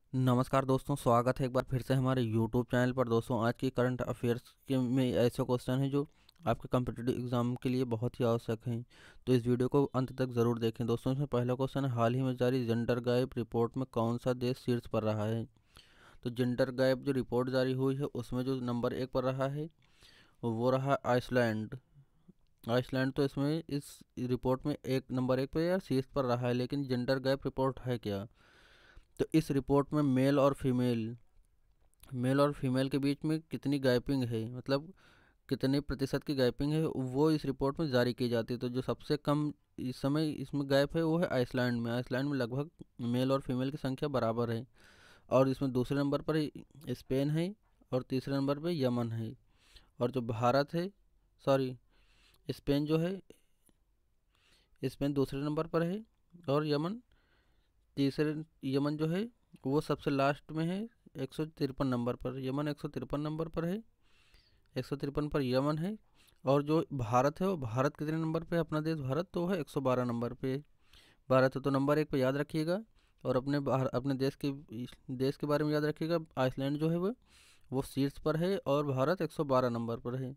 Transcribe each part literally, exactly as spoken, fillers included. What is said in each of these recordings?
नमस्कार दोस्तों, स्वागत है एक बार फिर से हमारे यूट्यूब चैनल पर। दोस्तों, आज की करंट अफेयर्स के में ऐसे क्वेश्चन हैं जो आपके कम्पिटिटिव एग्जाम के लिए बहुत ही आवश्यक हैं, तो इस वीडियो को अंत तक ज़रूर देखें। दोस्तों, इसमें पहला क्वेश्चन है, हाल ही में जारी जेंडर गैप रिपोर्ट में कौन सा देश शीर्ष पर रहा है। तो जेंडर गैप जो रिपोर्ट जारी हुई है उसमें जो नंबर एक पर रहा है वो रहा आइसलैंड। आइसलैंड तो इसमें इस रिपोर्ट में एक नंबर एक पे या शीर्ष पर रहा है, लेकिन जेंडर गैप रिपोर्ट है क्या। तो इस रिपोर्ट में मेल और फीमेल मेल और फीमेल के बीच में कितनी गैपिंग है, मतलब कितने प्रतिशत की गैपिंग है, वो इस रिपोर्ट में जारी की जाती है। तो जो सबसे कम इस समय इसमें गैप है वो है आइसलैंड में। आइसलैंड में लगभग मेल और फीमेल की संख्या बराबर है। और इसमें दूसरे नंबर पर स्पेन है और तीसरे नंबर पर यमन है। और जो भारत है, सॉरी, स्पेन जो है, स्पेन दूसरे नंबर पर है और यमन तीसरे। यमन जो है वो सबसे लास्ट में है, एक सौ तिरपन नंबर पर। यमन एक सौ तिरपन नंबर पर है, एक सौ तिरपन पर यमन है। और जो भारत है वो भारत कितने नंबर पे है, अपना देश भारत तो है एक सौ बारह नंबर पे। भारत है तो नंबर एक पे याद रखिएगा। और अपने बाहर अपने देश के देश के बारे में याद रखिएगा। आइसलैंड जो है वो वो शीर्ष पर है और भारत एक सौ बारह नंबर पर है।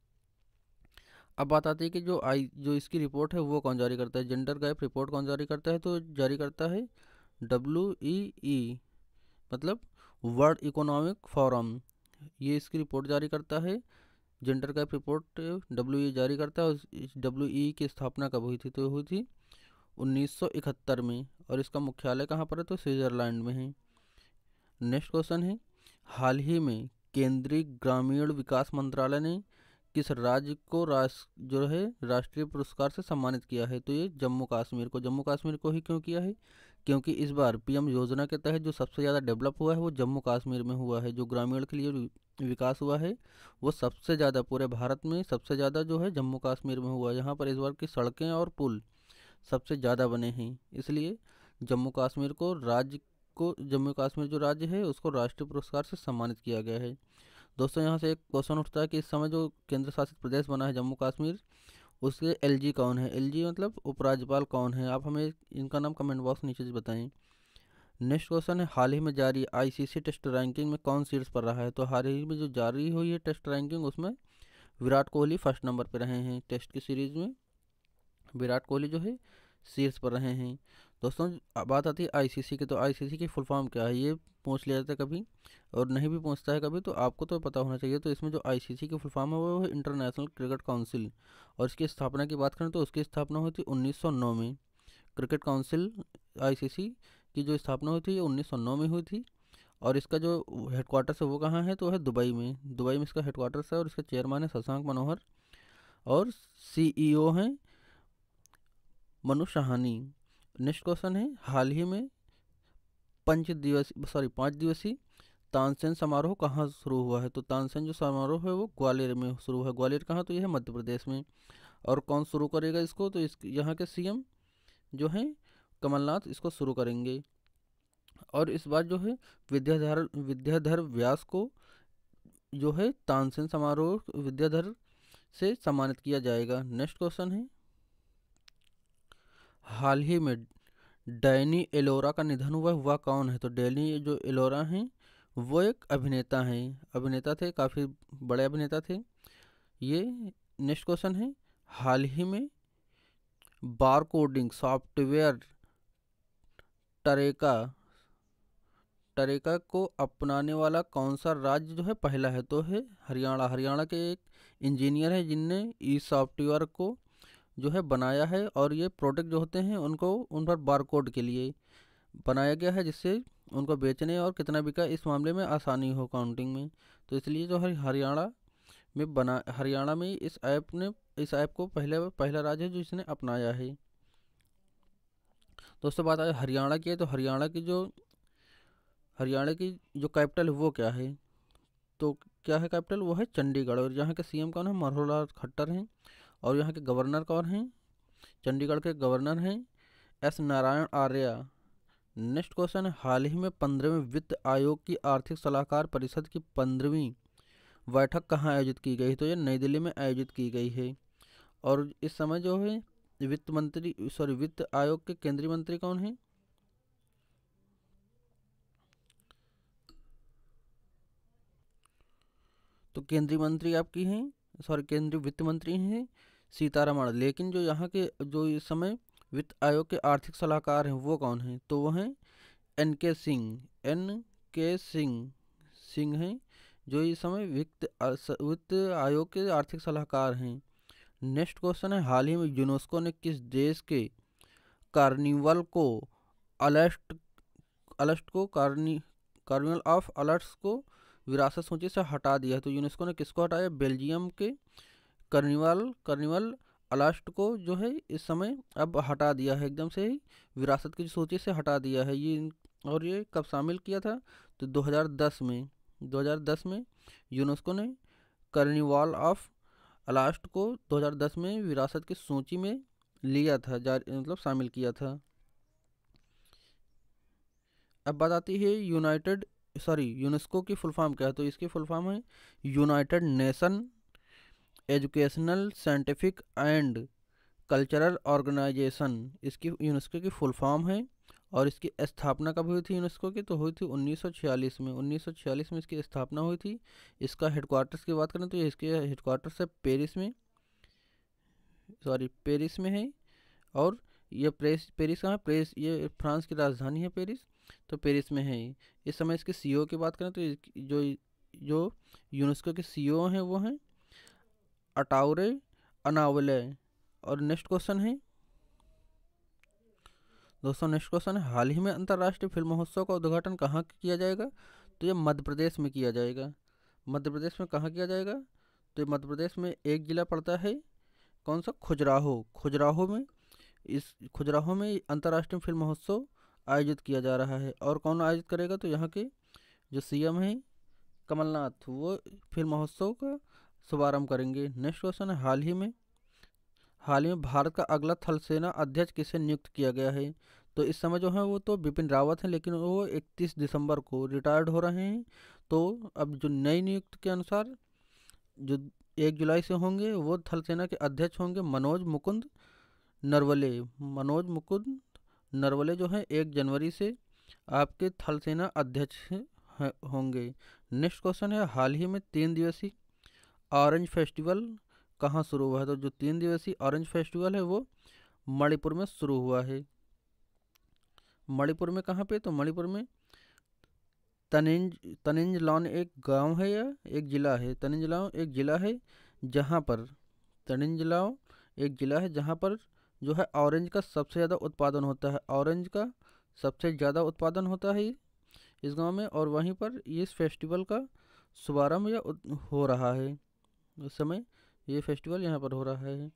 अब बात आती है कि जो आई जो इसकी रिपोर्ट है वो कौन जारी करता है, जेंडर गैप रिपोर्ट कौन जारी करता है। तो जारी करता है डब्ल्यू ई ई, मतलब वर्ल्ड इकोनॉमिक फोरम। ये इसकी रिपोर्ट जारी करता है। Gender gap report W E जारी करता है। और इस डब्ल्यू ई की स्थापना कब हुई थी, तो हुई थी उन्नीस सौ इकहत्तर में। और इसका मुख्यालय कहाँ पर है, तो स्विट्जरलैंड में है। नेक्स्ट क्वेश्चन है, हाल ही में केंद्रीय ग्रामीण विकास मंत्रालय ने किस राज्य को राष्ट्र जो है राष्ट्रीय पुरस्कार से सम्मानित किया है। तो ये जम्मू कश्मीर को जम्मू कश्मीर को ही क्यों किया है, क्योंकि इस बार पीएम योजना के तहत जो सबसे ज़्यादा डेवलप हुआ है वो जम्मू कश्मीर में हुआ है। जो ग्रामीण के लिए वि- विकास हुआ है वो सबसे ज़्यादा पूरे भारत में सबसे ज़्यादा जो है जम्मू कश्मीर में हुआ है। यहाँ पर इस बार की सड़कें और पुल सबसे ज़्यादा बने हैं, इसलिए जम्मू कश्मीर को राज्य को जम्मू कश्मीर जो राज्य है उसको राष्ट्रीय पुरस्कार से सम्मानित किया गया है। दोस्तों, यहाँ से एक क्वेश्चन उठता है कि इस समय जो केंद्र शासित प्रदेश बना है जम्मू कश्मीर, उसके एलजी कौन है। एलजी मतलब उपराज्यपाल कौन है, आप हमें इनका नाम कमेंट बॉक्स नीचे से बताएं। नेक्स्ट क्वेश्चन है, हाल ही में जारी आईसीसी टेस्ट रैंकिंग में कौन शीर्ष पर रहा है। तो हाल ही में जो जारी हुई है टेस्ट रैंकिंग उसमें विराट कोहली फर्स्ट नंबर पर रहे हैं। टेस्ट की सीरीज में विराट कोहली जो है शीर्ष पर रहे हैं। दोस्तों, अब बात आती है आईसीसी की। तो आईसीसी की फुल फॉर्म क्या है, ये पूछ लिया जाता है कभी और नहीं भी पूछता है कभी, तो आपको तो पता होना चाहिए। तो इसमें जो आईसीसी की फुल फॉर्म है वो है इंटरनेशनल क्रिकेट काउंसिल। और इसकी स्थापना की बात करें तो उसकी स्थापना हुई थी उन्नीस सौ नौ में। क्रिकेट काउंसिल आईसीसी की जो स्थापना हुई थी ये उन्नीस सौ नौ में हुई थी। और इसका जो हेडक्वार्टर्स है वो कहाँ है, तो है दुबई में। दुबई में इसका हेडक्वार्टर्स है और इसके चेयरमैन है शशांक मनोहर और सीईओ हैं मनु सहानी। नेक्स्ट क्वेश्चन है, हाल ही में पंच दिवसीय सॉरी पाँच दिवसीय तानसेन समारोह कहाँ शुरू हुआ है। तो तानसेन जो समारोह है वो ग्वालियर में शुरू हुआ है। ग्वालियर कहाँ, तो यह है मध्य प्रदेश में। और कौन शुरू करेगा इसको, तो इस यहाँ के सीएम जो हैं कमलनाथ इसको शुरू करेंगे। और इस बार जो है विद्याधर विद्याधर व्यास को जो है तानसेन समारोह विद्याधर से सम्मानित किया जाएगा। नेक्स्ट क्वेश्चन है, हाल ही में डैनी एलोरा का निधन हुआ हुआ कौन है। तो डैनी जो एलोरा हैं वो एक अभिनेता हैं अभिनेता थे, काफ़ी बड़े अभिनेता थे ये। नेक्स्ट क्वेश्चन है, हाल ही में बार कोडिंग सॉफ्टवेयर टरेका टरेका को अपनाने वाला कौन सा राज्य जो है पहला है। तो है हरियाणा। हरियाणा के एक इंजीनियर है जिनने इस सॉफ्टवेयर को जो है बनाया है। और ये प्रोडक्ट जो होते हैं उनको उन पर बारकोड के लिए बनाया गया है, जिससे उनको बेचने और कितना बिका इस मामले में आसानी हो काउंटिंग में। तो इसलिए जो है हरियाणा में बना हरियाणा में इस ऐप ने इस ऐप को पहले पहला राज्य है जो इसने अपनाया है। दोस्तों, बात आए हरियाणा की है, तो हरियाणा की जो हरियाणा की जो कैपिटल है वो क्या है। तो क्या है कैपिटल, वो है चंडीगढ़। और यहाँ के सीएम कौन है, मनोहर लाल खट्टर हैं। और यहाँ के गवर्नर कौन हैं, चंडीगढ़ के गवर्नर हैं S Narayan Arya. Next question है, हाल ही में पंद्रहवें वित्त आयोग की आर्थिक सलाहकार परिषद की पंद्रहवीं बैठक कहाँ आयोजित की गई। तो ये नई दिल्ली में आयोजित की गई है। और इस समय जो है वित्त मंत्री सॉरी वित्त आयोग के केंद्रीय मंत्री कौन हैं, तो केंद्रीय मंत्री आपकी हैं, सॉरी केंद्रीय वित्त मंत्री हैं सीतारमण, लेकिन जो यहाँ के जो इस समय वित्त आयोग के आर्थिक सलाहकार हैं वो कौन हैं, तो वो हैं एन के सिंह, एन के सिंह सिंह हैं जो इस समय वित्त वित्त आयोग के आर्थिक सलाहकार हैं। नेक्स्ट क्वेश्चन है, हाल ही में यूनेस्को ने किस देश के कार्निवल को अलर्ट अलर्ट को कार्नि कार्निवल ऑफ अलर्ट्स को विरासत सूची से हटा दिया? तो यूनेस्को ने किसको हटाया? बेल्जियम के कार्निवल कार्निवल अलर्ट को जो है इस समय अब हटा दिया है, एकदम से ही विरासत की सूची से हटा दिया है ये। और ये कब शामिल किया था? तो दो हज़ार दस में दो हज़ार दस में यूनेस्को ने कार्निवल ऑफ अलर्ट को दो हज़ार दस में विरासत की सूची में लिया था, जारी मतलब शामिल किया था। अब बात आती है यूनाइटेड सॉरी यूनेस्को की फुल फॉर्म क्या है? तो इसकी फुल फॉर्म है United Nation Educational Scientific and Cultural Organisation, इसकी यूनेस्को की फुल फॉर्म है। और इसकी स्थापना कब हुई थी यूनेस्को की? तो हुई थी उन्नीस सौ छियालीस में उन्नीस सौ छियालीस में इसकी स्थापना हुई थी। इसका हेडक्वार्टर्स की बात करें तो इसके हेडक्वार्टर्स है पेरिस में, सॉरी पेरिस में है। और ये प्रेस पेरिस कहाँ है? प्रेस ये फ्रांस की राजधानी है पेरिस, तो पेरिस में है। इस समय इसके सीईओ की बात करें तो जो जो यूनेस्को के सीईओ हैं वो हैं अटाउरे अनावले। और नेक्स्ट क्वेश्चन है दोस्तों, नेक्स्ट क्वेश्चन है, हाल ही में अंतर्राष्ट्रीय फिल्म महोत्सव का उद्घाटन कहाँ किया जाएगा? तो ये मध्य प्रदेश में किया जाएगा। मध्य प्रदेश में कहाँ किया जाएगा? तो ये मध्य प्रदेश में एक जिला पड़ता है, कौन सा? खजुराहो। खजुराहो में इस खजुराहो में अंतर्राष्ट्रीय फिल्म महोत्सव आयोजित किया जा रहा है। और कौन आयोजित करेगा? तो यहाँ के जो सीएम हैं कमलनाथ, वो फिल्म महोत्सव का शुभारंभ करेंगे। नेक्स्ट क्वेश्चन है, हाल ही में हाल ही में भारत का अगला थल सेना अध्यक्ष किसे नियुक्त किया गया है? तो इस समय जो है वो तो बिपिन रावत हैं, लेकिन वो इकतीस दिसंबर को रिटायर्ड हो रहे हैं। तो अब जो नई नियुक्त के अनुसार जो एक जुलाई से होंगे वो थल सेना के अध्यक्ष होंगे मनोज मुकुंद नरवले। मनोज मुकुंद नरवले जो है एक जनवरी से आपके थल सेना अध्यक्ष होंगे। नेक्स्ट क्वेश्चन है, हाल ही में तीन दिवसीय ऑरेंज फेस्टिवल कहाँ शुरू हुआ है? तो जो तीन दिवसीय ऑरेंज फेस्टिवल है वो मणिपुर में शुरू हुआ है। मणिपुर में कहाँ पे? तो मणिपुर में तनिंज तनिंजलौन एक गांव है या एक जिला है? तनिंजलौन एक जिला है जहाँ पर तनिंजलौन एक जिला है जहाँ पर जो है ऑरेंज का सबसे ज़्यादा उत्पादन होता है। ऑरेंज का सबसे ज़्यादा उत्पादन होता है इस गांव में, और वहीं पर इस फेस्टिवल का शुभारंभ या हो रहा है। उस समय ये फेस्टिवल यहाँ पर हो रहा है।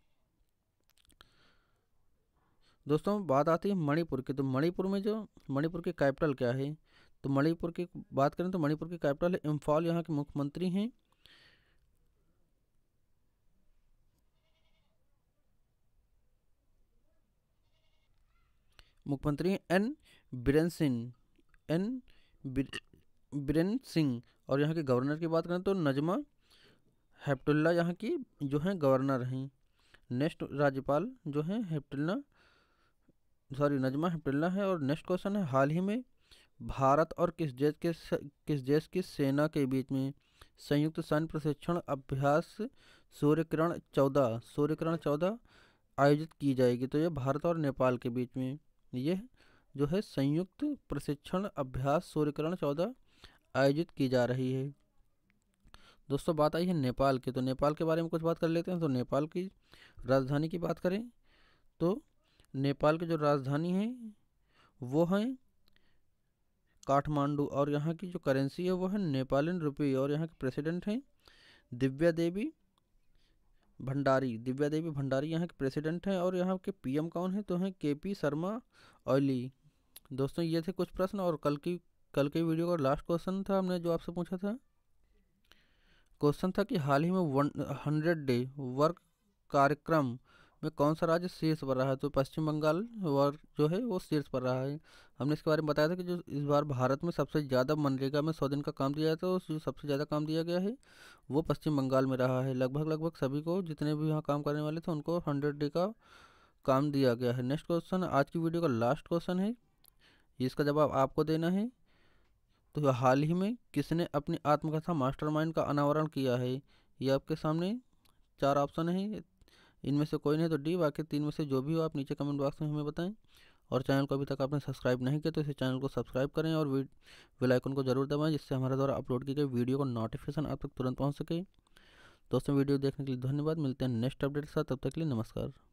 दोस्तों बात आती है मणिपुर की, तो मणिपुर में जो मणिपुर की कैपिटल क्या है? तो मणिपुर की बात करें तो मणिपुर की कैपिटल है इम्फाल। यहाँ के मुख्यमंत्री हैं मुख्यमंत्री हैं एन बीरेन सिंह एन बीरेन सिंह। और यहाँ के गवर्नर की बात करें तो नजमा हेपतुल्ला यहाँ की जो है गवर्नर हैं। नेक्स्ट राज्यपाल जो है हेपतुल्ला सॉरी नजमा हेपतुल्ला है। और नेक्स्ट क्वेश्चन है, हाल ही में भारत और किस देश के किस देश की सेना के बीच में संयुक्त सैन्य प्रशिक्षण अभ्यास सूर्य किरण चौदह सूर्य किरण चौदह आयोजित की जाएगी? तो ये भारत और नेपाल के बीच में ये जो है संयुक्त प्रशिक्षण अभ्यास सूर्य किरण चौदह आयोजित की जा रही है। दोस्तों बात आई है नेपाल की, तो नेपाल के बारे में कुछ बात कर लेते हैं। तो नेपाल की राजधानी की बात करें तो नेपाल की जो राजधानी है वो है काठमांडू। और यहाँ की जो करेंसी है वो है नेपालियन रुपये। और यहाँ के प्रेसिडेंट हैं दिव्या देवी भंडारी दिव्या देवी भंडारी यहाँ के प्रेसिडेंट हैं। और यहाँ के पीएम कौन है? तो हैं के पी शर्मा ओली। दोस्तों ये थे कुछ प्रश्न। और कल की कल के वीडियो का लास्ट क्वेश्चन था हमने जो आपसे पूछा था, क्वेश्चन था कि हाल ही में वन हंड्रेड डे वर्क कार्यक्रम में कौन सा राज्य शीर्ष पर रहा है? तो पश्चिम बंगाल वर्क जो है वो शीर्ष पर रहा है। हमने इसके बारे में बताया था कि जो इस बार भारत में सबसे ज़्यादा मनरेगा में सौ दिन का काम दिया था, तो जो सबसे ज़्यादा काम दिया गया है वो पश्चिम बंगाल में रहा है। लगभग लगभग सभी को, जितने भी यहाँ काम करने वाले थे उनको हंड्रेड डे का काम दिया गया है। नेक्स्ट क्वेश्चन आज की वीडियो का लास्ट क्वेश्चन है, इसका जवाब आपको देना है। तो तो हाल ही में किसने अपनी आत्मकथा मास्टरमाइंड का अनावरण किया है? ये आपके सामने चार ऑप्शन है, इनमें से कोई नहीं तो डी, बाकी तीन में से जो भी हो आप नीचे कमेंट बॉक्स में हमें बताएं। और चैनल को अभी तक आपने सब्सक्राइब नहीं किया तो इसे चैनल को सब्सक्राइब करें और बेल आइकन को जरूर दबाएं, जिससे हमारे द्वारा अपलोड की गई वीडियो को नोटिफिकेशन आप तक तुरंत पहुंच सके। दोस्तों वीडियो देखने के लिए धन्यवाद। मिलते हैं नेक्स्ट अपडेट के साथ, तब तक के लिए नमस्कार।